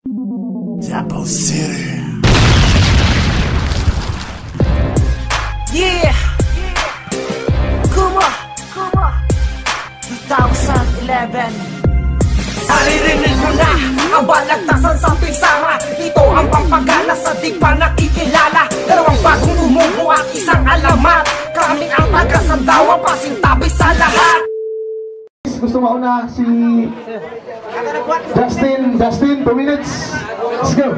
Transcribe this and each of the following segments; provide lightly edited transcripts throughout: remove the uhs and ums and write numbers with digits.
Double City. Yeah! Kuma! 2011. Naririnig mo na ang balagtasan sa pisara. Ito ang pampagana sa di pa nakikilala. Dalawang bagong umubo at isang alamat. Kami ang taga-Sandawa, pasintabi sa lahat. Gusto mauna si Justin, 2 minutes. Let's go.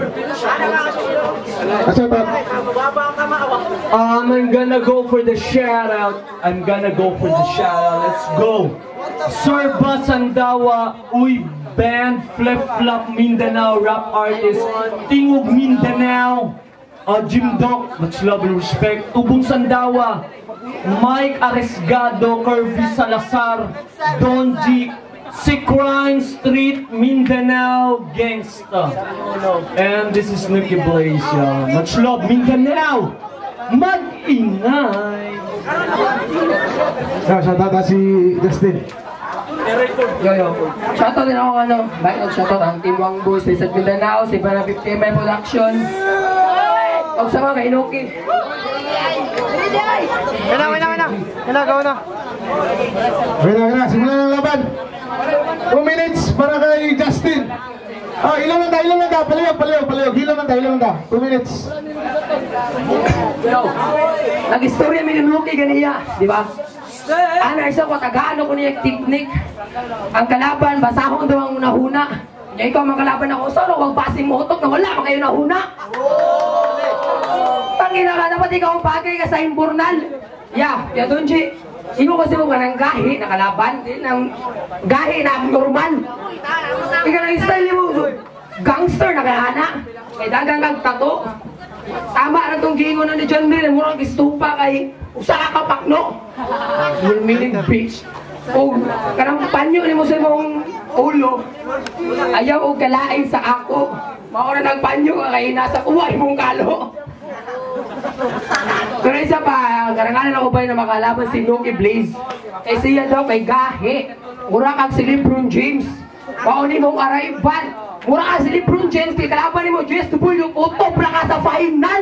I'm gonna go for the shout out. Let's go. Sorba Sandawa, Uy Band, Flip Flop Mindanao, rap artist, Tingog Mindanao, Jim Doc, much love and respect, Tubong Sandawa, Mike Aresgado, Curvy Salazar, Don G, Sick Rhyme Street, Mindanao, Gangsta. And this is Nicky Blaze, much love Mindanao, mag-ingay. Shoutout si Justin. Yo. Shoutout din ako shoutout ang Team Wang Boys, Lizard Mindanao, si Bana 50MI Production. Huwag sa mga kainuki. Wala. Simulan ng laban. 2 minutes para kay Justin. Ilan lang ta. Paliw. Ilan lang ta. 2 minutes. Yo, nag-istorya mi ng Nuki ganiya, di ba? Ano isa ko, tagaano ko niya teknik. Ang kalaban, basahon daw ang unahuna. Kaya ikaw mga kalaban ako, so huwag basing motok na wala, mga yun nahuna. Tangina ka, dapat ikaw ang bagay ka sa imburnal. Ya Donji, imo kasi mo ka ng gahi na kalaban, ng gahi na abnormal. Ikaw ng style mo, gangster na kahana. Kaya dagang kang tato. Tama na itong gingon na ni John Mill, murang istupa kay usa ka pakno. Meaning bitch. O kanang panyo ni mo sa mong ulo. Ayaw o kalain sa ako. Maura ng panyo kay nasa kuwa imong kalo. Pero isa pa, karangalan ako ba na makalaban si Nicky Blaze. Kay siya daw kay gahi. Mura kang si LeBron James. Paunin mong arrival. Mura ka si LeBron James, kaya kalaban ni mo JSW, utop na ka sa final!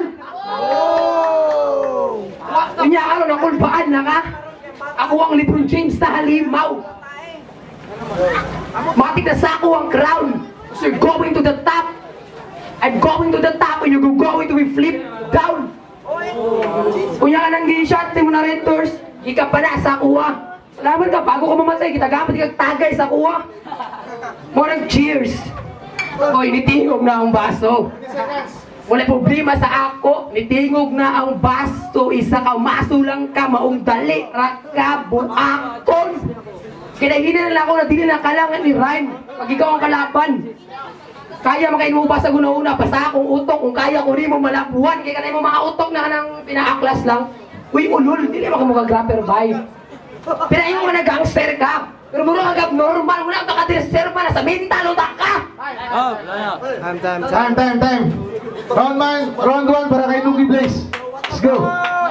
Kanya ka rin, nakulbaan na ka. Ako ang LeBron James na halimaw. Matik na sa ako ang crown. So you're going to the top. I'm going to the top and you're going to be flipped down. Kunya ka nang gi-shot, mo na renters, ika pa na sa kuha. Salamat ka, bago ka mamatay, kita gapat kang tagay sa kuha. Morang cheers. Oy, nitingog na ang baso. Wala problema sa ako. Nitingog na ang baso. Isa ka, maso lang ka, maong dali, raka, buakon. Kinahina na ako na dili na kalangan ni Rhyme. Pag ikaw ang kalaban, kaya makain mo ba sa guna-una? Basta akong utok, kung kaya ko rin mo malabuhan. Kaya kanay mo mga utok na kanang pinaaklas lang. Uy, ulul, dili mo ka mga grapper vibe. Pinayin mo na gangster ka. Pero mura kang normal, wala kang nakareserva na sa mental, utak ka! Time. Round 1 para kay Nicky Blaze. Let's go.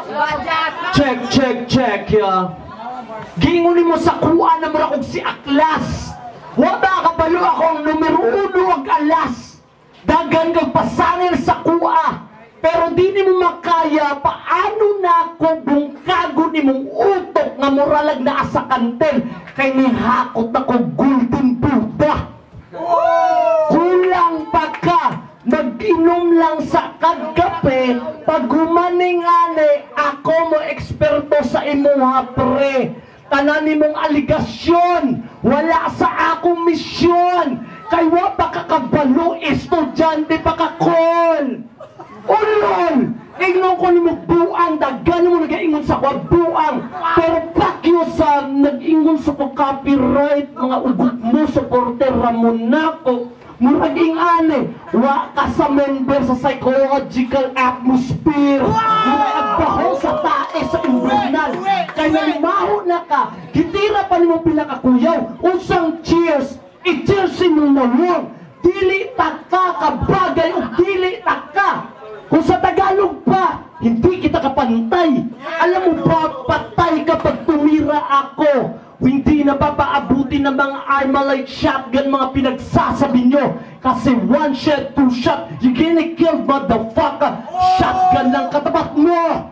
Check, Gingunin mo sa kuha na mura kong si Aklas. Wala kabalo akong numero 1 ang alas. Dagan kang pasanil sa kuha. Pero di ni mo makaya, paano na ako bungkago ni mong utok nga moralag na asa kantel kay nihakot ako golden Buddha. Kulang pa ka, mag-inom lang sa kagape, pag humaning ane, ako mo eksperto sa imuha pre. Tanan mong aligasyon, wala sa akong misyon, kay wa pa kakabalo, estudyante pa kakol. Ulol! Ingnon ko ni mo buang, dagan mo nag-ingon sa kwa buang. Pero pakyo sa nag-ingon sa kwa copyright, mga ugot mo, supporter ramon nako. Muraging ane, wa ka sa member sa psychological atmosphere. Muragbaho sa tae sa imburnal. Kaya nalimaho na ka, hitira pa ni mo pinakakuyaw. Usang cheers, i-cheersin mo na wong. Dili taka kabagay o dili taka. Kung sa Tagalog pa, hindi kita kapantay. Alam mo ba, patay kapag tumira ako. Hindi na papaabutin na mga Armalite shotgun mga pinagsasabi nyo. Kasi 1 shot, 2 shot, you gonna kill motherfucker. Shotgun lang katapat mo.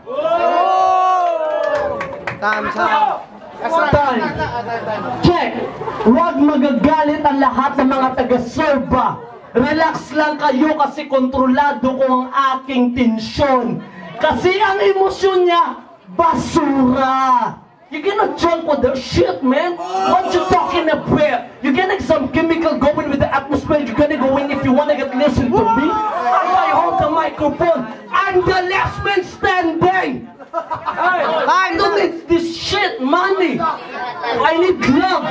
Time. Check. Huwag magagalit ang lahat ng mga taga-serba. Relax lang kayo kasi kontrolado ko ang aking tensyon. Kasi ang emosyon niya, basura. You cannot jump with the shit, man. What you talking about? You gonna some chemical going with the atmosphere. You gonna go in if you wanna get listen to me. I hold the microphone. I'm the last man standing. I don't need this shit money. I need love.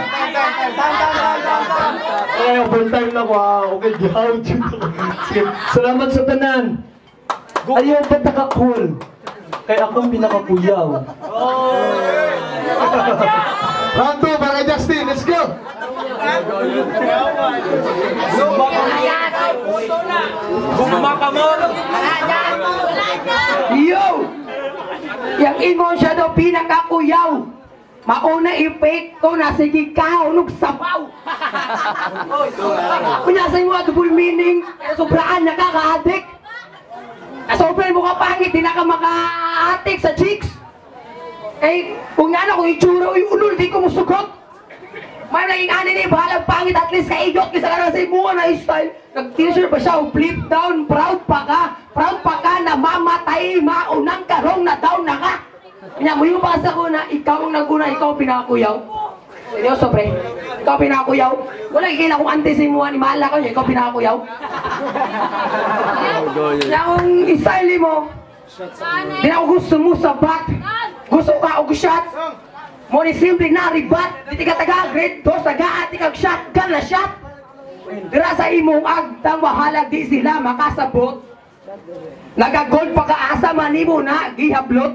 Ay, overtime na ko. Okay, gihawd yun. Sige, salamat sa tanan. Ayaw ba taka-cool? Kaya akong pinakakuyaw. Round 2 para kay Justin. Let's go! Yo! Yang ingon siya daw pinakakuyaw. Mauna epekto na sige kaunog sabaw. Kunya sa inyo double meaning, sobraan nakaka-addict. Sobrang mo ka pangit, di na ka maka-atik sa chicks. Eh, kung nga na, kung itsura o ulul, di ko musugot. May naging ani ni bahalang pangit, at least ka-idiot, kisa ka na sa imuha na style. Nag-t-shirt ba siya, flip down, proud pa ka na mamatay, maunang karong na down na ka. Kanya mo yung basa ko na, ikaw ang naguna, ikaw ang pinakakuyaw. Seryoso, pre. Ikaw pinakakuyaw. Wala kikila kung antes mo ni mahal ako niya, ikaw pinakakuyaw. Kaya kung style mo, di na ako gusto mo sa bat. Gusto ka o shot. Mo ni simple na ribat. Di ka taga grade 2, taga ati kag shotgun na shot. Dira sa imong agtang wahalag di sila makasabot. Nagagold pa kaasa manimo na gihablot.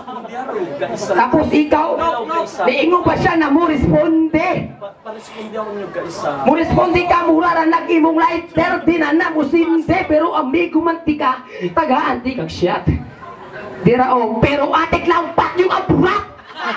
Tapos ikaw niingon pa siya na mo responde. Mo responde ka mura ra nag-imong lighter di na mo sinde pero amigo man tika tagaan ti kag shot. Dira o pero atik lang pat yung aburak.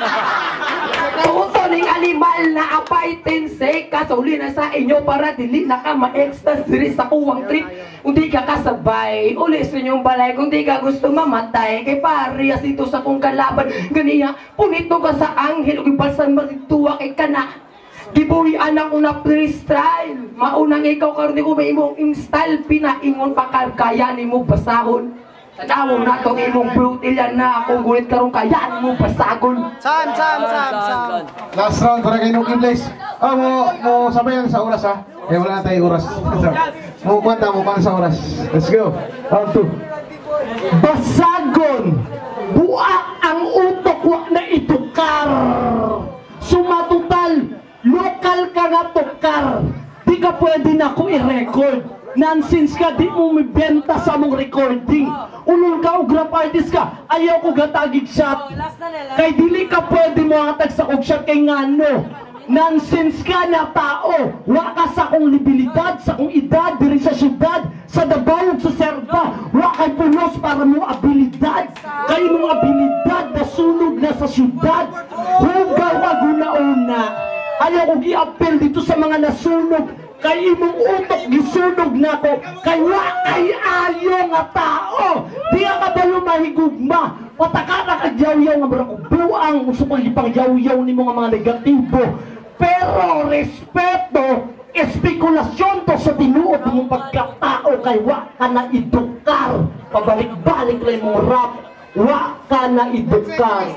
Tuto ning animal na apay tense kasauli na sa inyo para dili na ka ma-extras diri sa kuwang trip. Kung di ka kasabay, ulis inyong balay. Kung di ka gusto mamatay, kay parehas ito sa kong kalaban. Ganiya, punito ka sa anghel, o ibalsan magtuwa kay kana. Gibuhi anak ko na freestyle. Maunang ikaw karon ko may imong install, pinaingon pa kaya ni mo basahon. Tanaw na itong imong brutilian na akong gulit karong kayaan mo basagon. Sam. Last round para kay Nuki Blaze. Mo sabayan sa oras ha. Kaya wala na tayong oras. Mo kwenta mo para sa oras. Let's go. Round 2. Basagon! Buak ang utok, wak na itukar. Sumatutal, lokal ka nga tukar. Di ka pwede na ko i-record. Nonsense ka, di mo mibenta sa mong recording. Ulol ka o grab artist ka, ayaw ko gatagig shot. Kay dili ka pwede mo hatag sa kog shot kay ngano. Nonsense ka na tao. Wa ka sa kong libilidad, sa kong edad, diri sa syudad, sa Davao, sa Serba. Wa kay pulos para mo abilidad. Kay mong abilidad, nasunog na sa syudad. Hugaw ka guna-una. Ayaw ko gi-apel dito sa mga nasunog. Kay imong utok gisunog nako kay wa kay ayo nga tao di ka ba mahigugma pataka na kagyaw-yaw nga bro buang uso ko ipangyaw-yaw nimo nga mga negatibo pero respeto espekulasyon to sa tinuod mong pagkatao kay wa ka na idukar pabalik-balik lang mong rap wa ka na idukar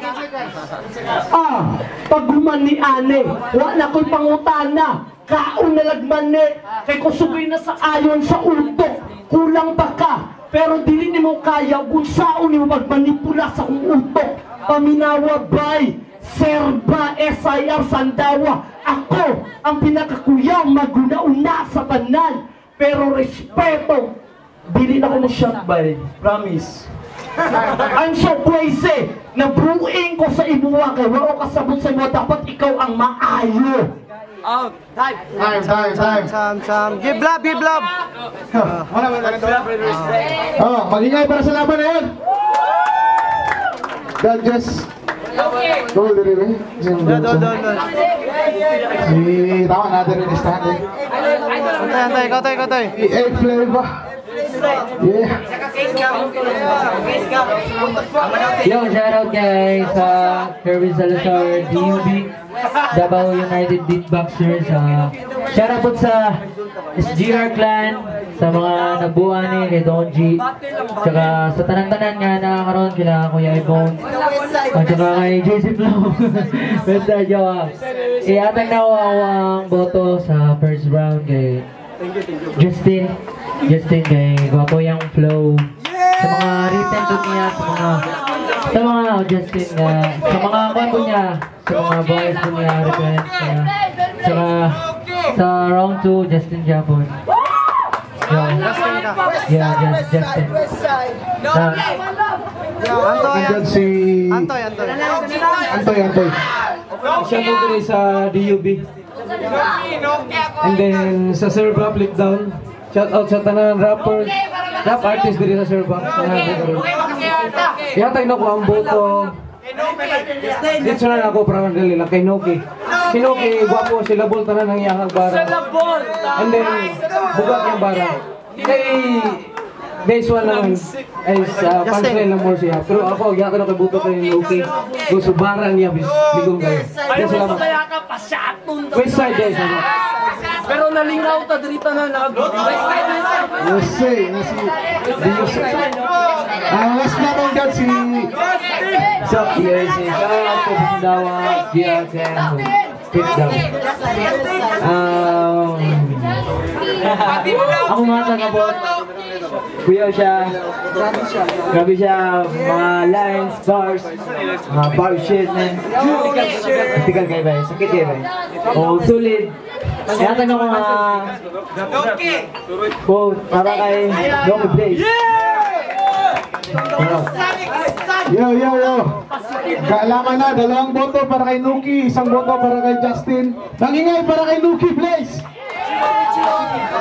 pag humani ane wa na ko'y pangutana kaon na lagman ni kay kusugay na sa ayon sa utok kulang pa ka pero dili ni mo kaya kung saan ni mo magmanipula sa kong utok paminawa bay Serba SIR Sandawa ako ang pinakakuyaw maguna-una sa tanan pero respeto dili na ko mo shot bay promise. I'm so crazy na bruing ko sa imuwa kay wao kasabot sa imuwa dapat ikaw ang maayo. Time. Give love. Magingay para sa laban na yan. Judges, Dol, diri ba? Doon. Si, tama natin rin listahan eh. Antay, ikaw tayo. Si A-Flavor. Yeah. Yo, shoutout guys sa Kirby Salazar, DUB, Davao United Beatboxers. Shoutout po sa SGR Clan, sa mga nabuhan ni kay Donji, tsaka sa tanan-tanan nga nakakaroon kila Kuya Ibon, at tsaka kay JC Flow. Basta joke. Iatag na ang boto sa first round kay Justin kay gwapo yung flow sa mga written to niya, sa mga Justin sa mga kwento niya, sa mga boys po niya, reference niya, saka sa round 2 Justin Japon. Yeah, Justin. Andyan si... Antoy. Antoy. Siya po din sa DUB. And then sa Serba Flip Down. Shout out sa tanan rapper, rap artist din sa Serba. Yatay na ko ang boto. Dito na ako para dali lang kay Noki. Si Noki, gwapo, si Labol tanan ng iyang bara. And then, bugat yung bara. Kay base 1 naman is punchline lang more siya. Pero ako, yakin ako buto kay Noki. Gusto bara niya, bigong kayo. Kaya salamat. West side guys, ano? Pero nalingaw ta dito na Yes, last na mong dyan si... Sup guys, shoutout po sa Dawa, GLTM, Speed Down. Ako mga tagabot, kuya siya, grabe siya, mga lines, bars, mga bar shit, man. Tigal kayo ba? Sakit kayo ba? O, sulit. Kaya tanong ko mga quote para kay Donkey Blaze. Yo. Kaalaman na, 2 boto para kay Nuki, 1 boto para kay Justin. Nangingay para kay Nuki, please.